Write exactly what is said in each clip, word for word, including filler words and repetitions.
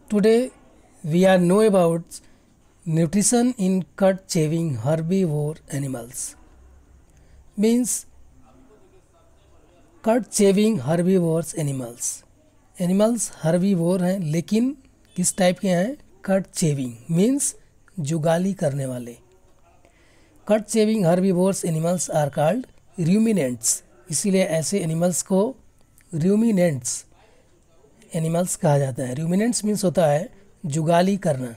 Today we are know about nutrition in cud chewing herbivore animals. Means cud chewing herbivores animals. Animals herbivore हैं लेकिन किस type के हैं? Cut chewing means जुगाली करने वाले. Cud chewing herbivores animals are called ruminants. इसीलिए ऐसे एनिमल्स को रूमिनेंट्स एनिमल्स कहा जाता है. रूमिनेंट्स मीन्स होता है जुगाली करना.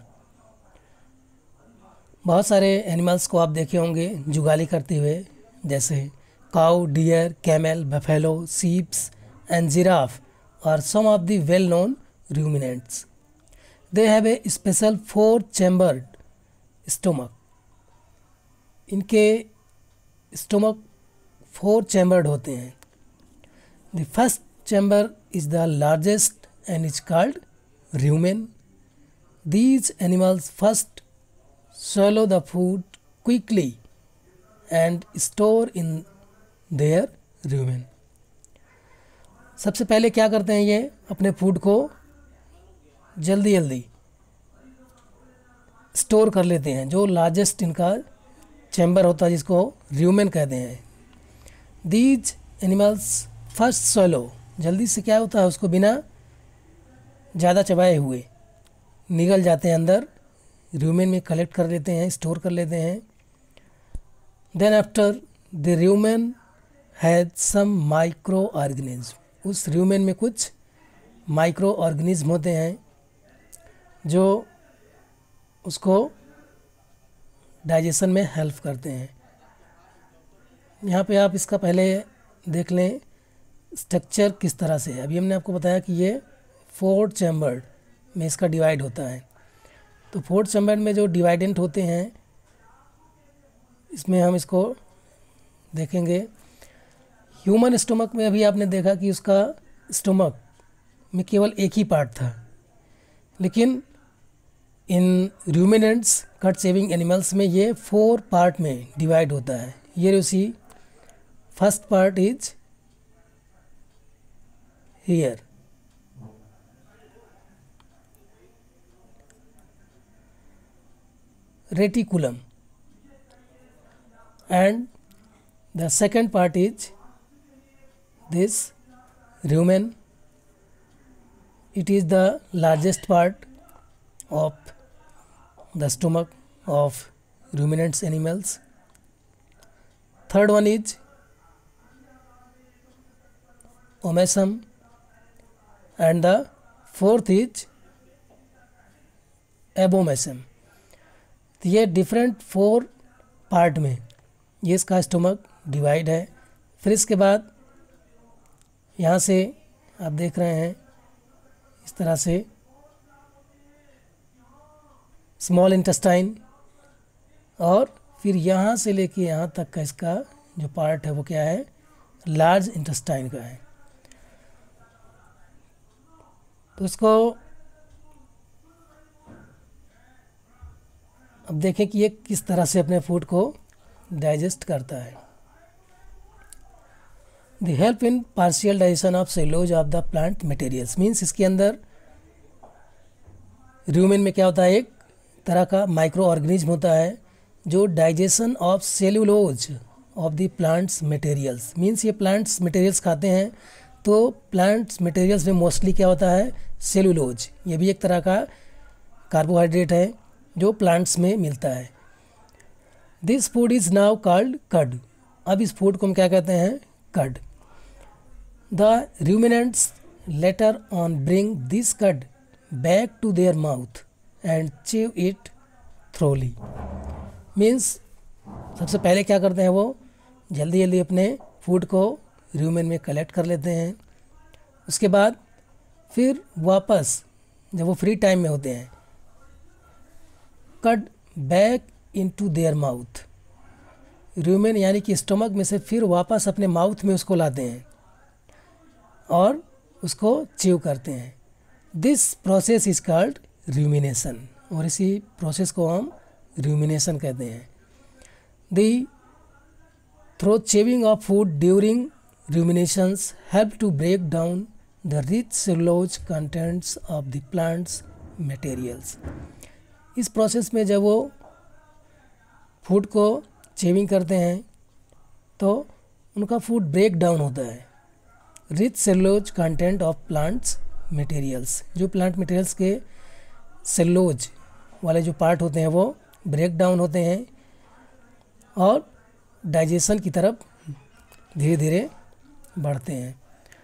बहुत सारे एनिमल्स को आप देखे होंगे जुगाली करते हुए, जैसे cow, deer, camel, buffalo, sheeps and giraffe are some of the well known ruminants. They have a special four chambered stomach. इनके स्टोमक फोर चैम्बर्ड होते हैं. The first chamber is the largest and is called rumen. These animals first swallow the food quickly and store in their rumen. सबसे पहले क्या करते हैं ये अपने फूड को जल्दी जल्दी स्टोर कर लेते हैं. जो लार्जेस्ट इनका चैम्बर होता है जिसको रूमेन कहते हैं. दीज एनिमल्स फर्स्ट swallow, जल्दी से क्या होता है उसको बिना ज़्यादा चबाए हुए निगल जाते हैं अंदर, रूमेन में कलेक्ट कर लेते हैं, स्टोर कर लेते हैं. Then after the rumen has some micro organism. उस रूमेन में कुछ माइक्रो ऑर्गेनिज्म होते हैं जो उसको डाइजेशन में हेल्प करते हैं. यहाँ पे आप इसका पहले देख लें स्ट्रक्चर किस तरह से है. अभी हमने आपको बताया कि ये फोर चैम्बर्ड में इसका डिवाइड होता है. तो फोर चैम्बर्ड में जो डिवाइडेंट होते हैं इसमें हम इसको देखेंगे. ह्यूमन स्टोमक में अभी आपने देखा कि उसका स्टोमक में केवल एक ही पार्ट था, लेकिन इन रूमिनेंट्स कट चेविंग एनिमल्स में ये फोर पार्ट में डिवाइड होता है. ये उसी first part is here. Reticulum and the second part is this rumen. It is the largest part of the stomach of ruminants animals. Third one is omasum and the fourth is abomasum. तो ये different four part में ये इसका stomach divide है. फिर इसके बाद यहाँ से आप देख रहे हैं इस तरह से स्मॉल इंटेस्टाइन, और फिर यहाँ से लेके यहाँ तक का इसका जो पार्ट है वो क्या है, लार्ज इंटेस्टाइन का है. तो इसको अब देखें कि ये किस तरह से अपने फूड को डाइजेस्ट करता है. The help in partial digestion of cellulose of the plant materials means इसके अंदर रूमेन में क्या होता है, एक तरह का माइक्रो ऑर्गेनिज्म होता है जो digestion of cellulose of the plants materials means ये प्लांट्स मटेरियल्स खाते हैं. तो प्लांट्स मटेरियल्स में मोस्टली क्या होता है, सेल्यूलोज. ये भी एक तरह का कार्बोहाइड्रेट है जो प्लांट्स में मिलता है. This food is now called cud. अब इस फूड को हम क्या कहते हैं, कड. The ruminants later on bring this cud back to their mouth and chew it thoroughly. Means सबसे पहले क्या करते हैं, वो जल्दी जल्दी अपने फूड को रूमेन में कलेक्ट कर लेते हैं. उसके बाद फिर वापस जब वो फ्री टाइम में होते हैं, cud back into their mouth. Rumen यानी कि स्टोमक में से फिर वापस अपने माउथ में उसको लाते हैं और उसको च्यू करते हैं. This process is called rumination, और इसी प्रोसेस को हम रूमिनेशन कहते हैं. The thorough chewing of food during ruminations help to break down the rich cellulose contents of the plant's materials. इस प्रोसेस में जब वो फूड को चेविंग करते हैं तो उनका फूड ब्रेक डाउन होता है। Rich cellulose content of plants materials, जो प्लांट मटेरियल्स के सेलुलोज वाले जो पार्ट होते हैं वो ब्रेक डाउन होते हैं और डाइजेशन की तरफ धीरे धीरे बढ़ते हैं।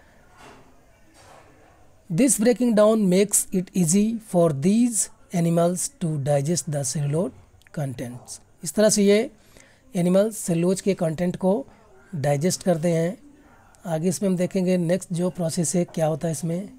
This breaking down makes it easy for these animals to digest the cellulose contents. इस तरह से ये एनिमल्स सेलुलोज के कंटेंट को डाइजेस्ट करते हैं। आगे इसमें हम देखेंगे नेक्स्ट जो प्रोसेस है क्या होता है इसमें।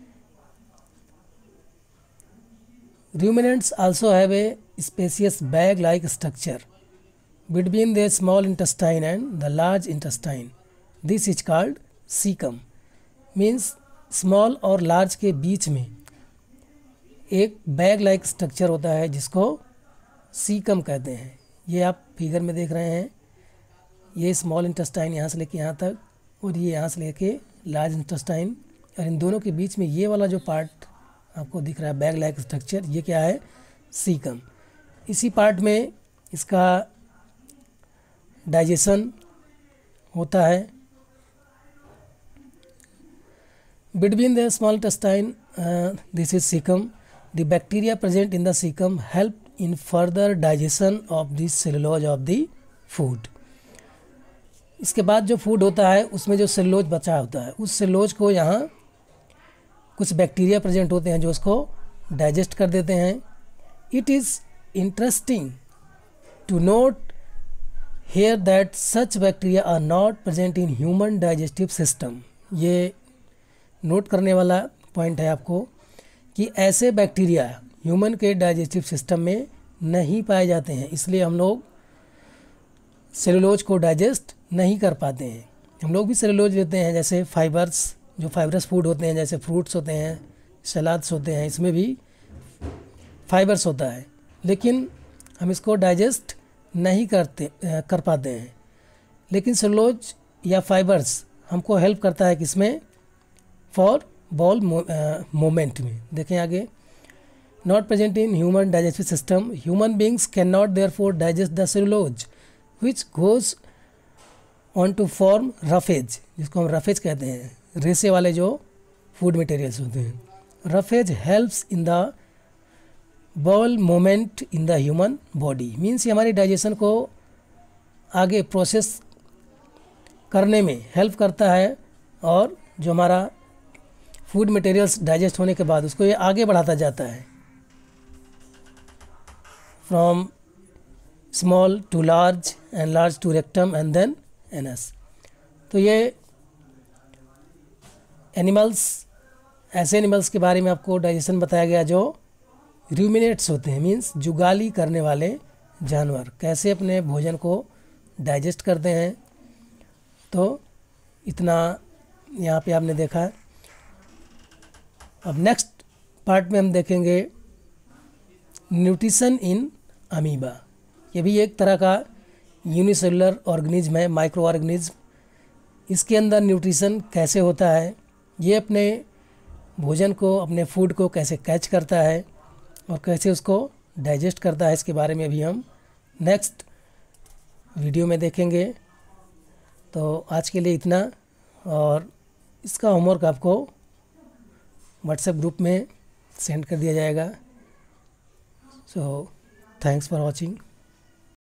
Ruminants also have a spacious bag-like structure between their small intestine and the large intestine. This is called cecum. Means small और large के बीच में एक bag-like structure होता है जिसको cecum कहते हैं। ये आप फिगर में देख रहे हैं, ये स्मॉल इंटेस्टाइन यहाँ से लेके यहाँ तक और ये यहाँ से लेके लार्ज इंटेस्टाइन, और इन दोनों के बीच में ये वाला जो पार्ट आपको दिख रहा है बैग लाइक स्ट्रक्चर, ये क्या है? सीकम। इसी पार्ट में इसका डाइजेशन होता है। Between the small intestine this is caecum. The bacteria present in the caecum help in further digestion of the cellulose of the food. इसके बाद जो फूड होता है उसमें जो सेलुलोज बचा होता है उस सेलुलोज को यहाँ कुछ बैक्टीरिया प्रेजेंट होते हैं जो उसको डाइजेस्ट कर देते हैं। It is interesting to note here that such bacteria are not present in human digestive system. ये नोट करने वाला पॉइंट है आपको कि ऐसे बैक्टीरिया ह्यूमन के डाइजेस्टिव सिस्टम में नहीं पाए जाते हैं, इसलिए हम लोग सेलुलोज को डाइजेस्ट नहीं कर पाते हैं। हम लोग भी सेलुलोज लेते हैं, जैसे फाइबर्स, जो फाइबरस फूड होते हैं जैसे फ्रूट्स होते हैं, सलाद्स होते हैं, इसमें भी फाइबर्स होता है, लेकिन हम इसको डाइजेस्ट नहीं करते कर पाते हैं। लेकिन सेलुलोज या फाइबर्स हमको हेल्प करता है किसमें? फॉर बॉल मोमेंट में। देखें आगे, not present in human digestive system, human beings can not therefore digest the cellulose which goes on to form roughage, जिसको हम रफेज कहते हैं, रेसे वाले जो फूड मटेरियल्स होते हैं। Roughage helps in the bowel moment in the human body. Means ये हमारी डाइजेशन को आगे प्रोसेस करने में हेल्प करता है और जो हमारा फूड मटेरियल्स डाइजेस्ट होने के बाद उसको ये आगे बढ़ाता जाता है, from small to large and large to rectum and then anus. तो ये एनिमल्स, ऐसे एनिमल्स के बारे में आपको डाइजेशन बताया गया जो रूमिनेट्स होते हैं, मीन्स जुगाली करने वाले जानवर कैसे अपने भोजन को डाइजेस्ट करते हैं। तो इतना यहाँ पे आपने देखा। अब नेक्स्ट पार्ट में हम देखेंगे न्यूट्रिशन इन अमीबा। ये भी एक तरह का यूनिसेलुलर ऑर्गेनिज्म है, माइक्रो ऑर्गेनिज्म। इसके अंदर न्यूट्रिशन कैसे होता है, ये अपने भोजन को, अपने फूड को कैसे कैच करता है और कैसे उसको डाइजेस्ट करता है, इसके बारे में भी हम नेक्स्ट वीडियो में देखेंगे। तो आज के लिए इतना, और इसका होमवर्क आपको व्हाट्सएप ग्रुप में सेंड कर दिया जाएगा। So thanks for watching.